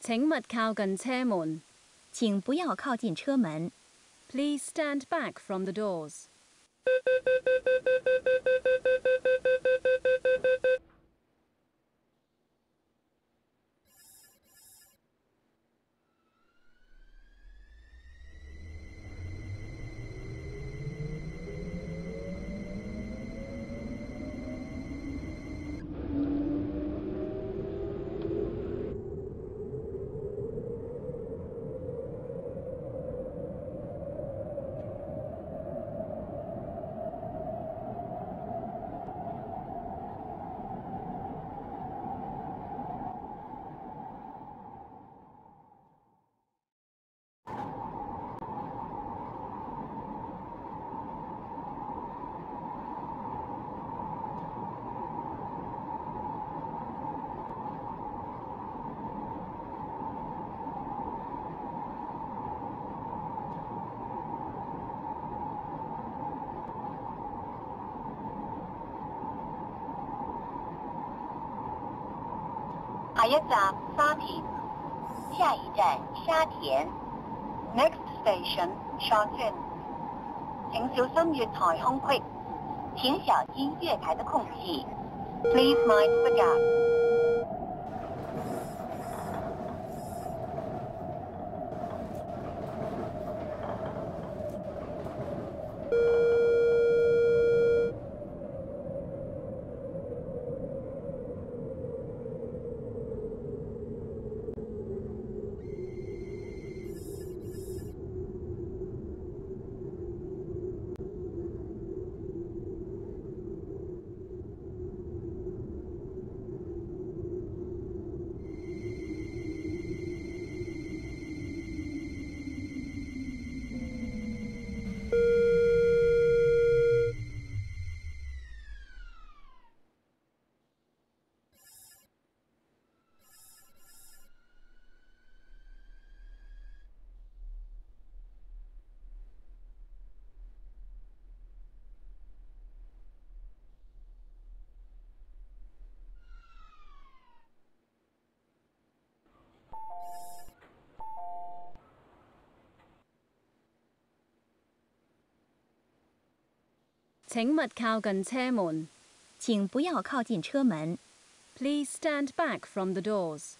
請勿靠近車門。 請不要靠近車門。 Please stand back from the doors. 下一站沙田，下一站沙田。Next station, Sha Tin。請小心月台空隙，請小心月台的空隙。Please mind the gap。 請勿靠近車門。 請不要靠近車門。 Please stand back from the doors.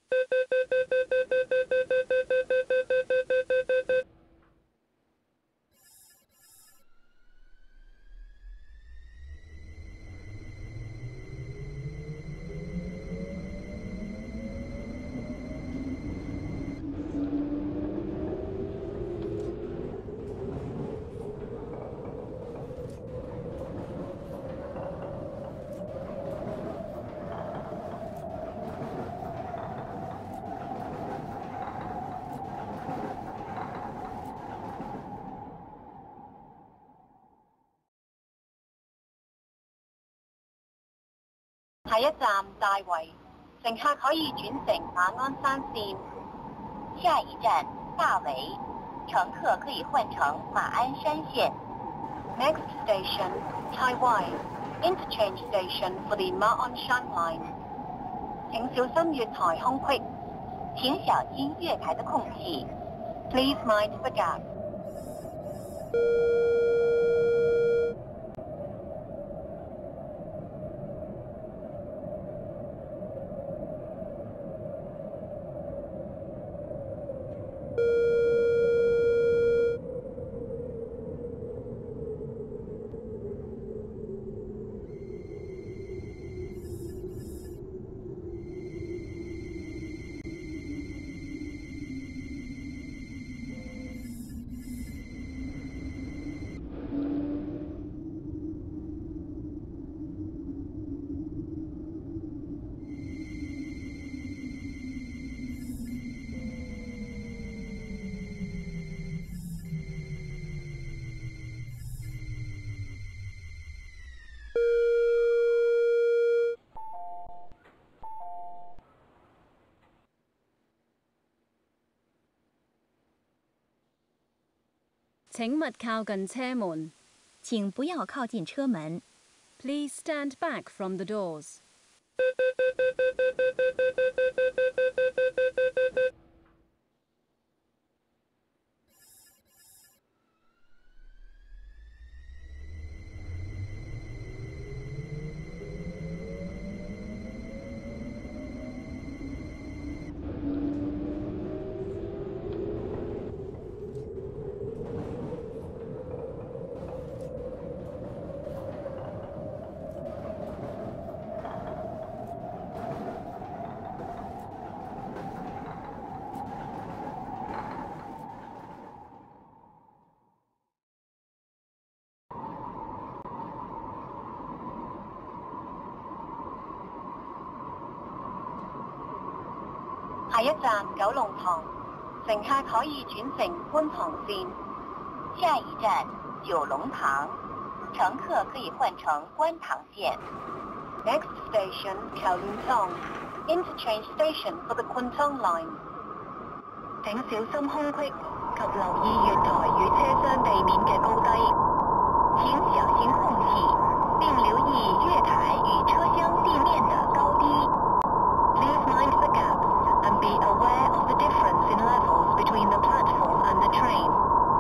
下一站大圍，乘客可以轉乘馬鞍山線。 下一站大圍，乘客可以換乘馬鞍山線。 Next station, Taiwai. Interchange station for the Ma On Shan line. 請小心月台空隙， 請小心月台的空隙。 Please mind the gap。 請勿靠近車門。 請不要靠近車門。 Please stand back from the doors. 下一站大圍，乘客可以轉乘馬鞍山線。下一站大圍，乘客可以轉乘馬鞍山線。Next station, Taiwai. Interchange station for the Ma On Shan line. 請小心月台空隙，請小心月台的空隙。Please mind the gap。 下一站大圍，乘客可以轉乘馬鞍山線。下一站大圍，乘客可以轉乘馬鞍山線。 下一站九龍塘，乘客可以轉乘觀塘線。 下一站九龍塘，乘客可以換乘觀塘線。 Next station Kowloon Tong, interchange station for the Kwun Tong line. 請小心空隙及留意月台與車廂地面嘅高低。 請小心空隙，並留意月台與車廂地面的高低。 Please mind the gaps and be aware of the difference in levels between the platform and the train.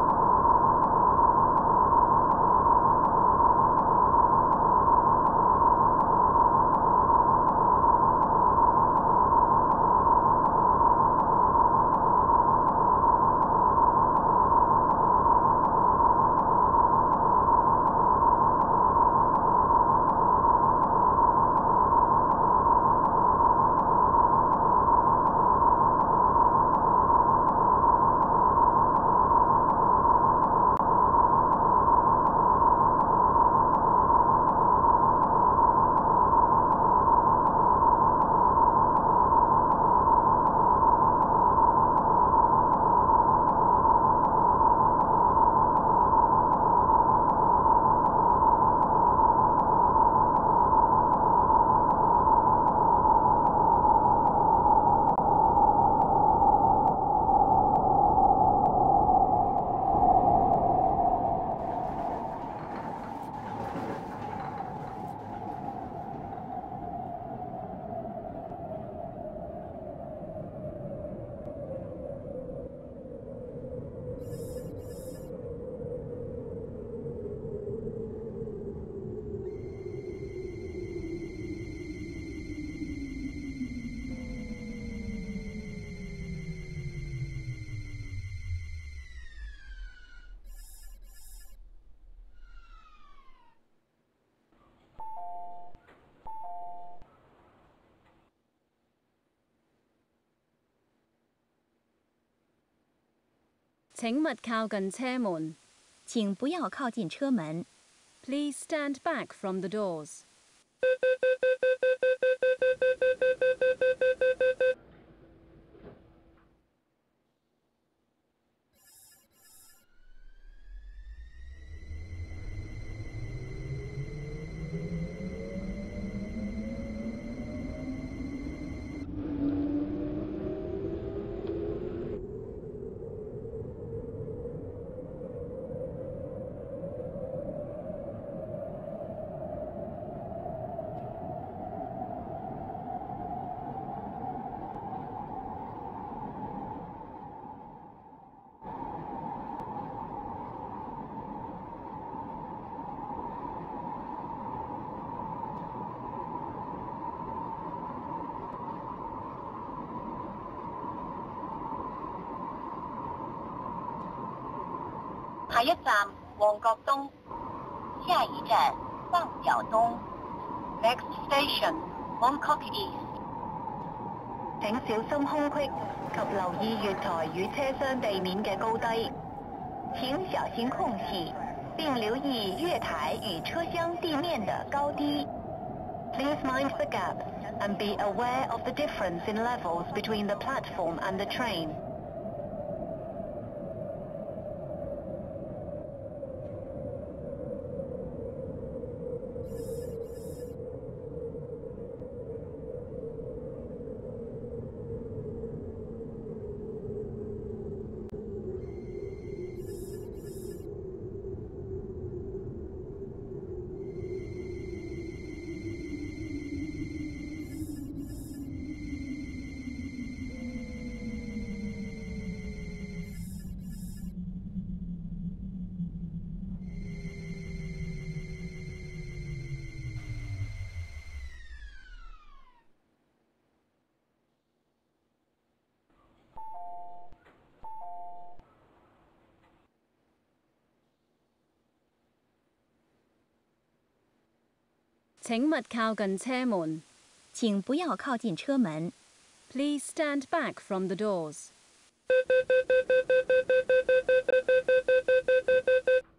請勿靠近車門。 請不要靠近車門。 Please stand back from the doors. 下一站旺角東。 下一站旺角東。 Next station Mongkok East. 請小心空隙及留意月台與車廂地面嘅高低。 請小心空隙，並留意月台與車廂地面的高低。 Please mind the gaps and be aware of the difference in levels between the platform and the train. 請勿靠近車門。 請不要靠近車門。 Please stand back from the doors.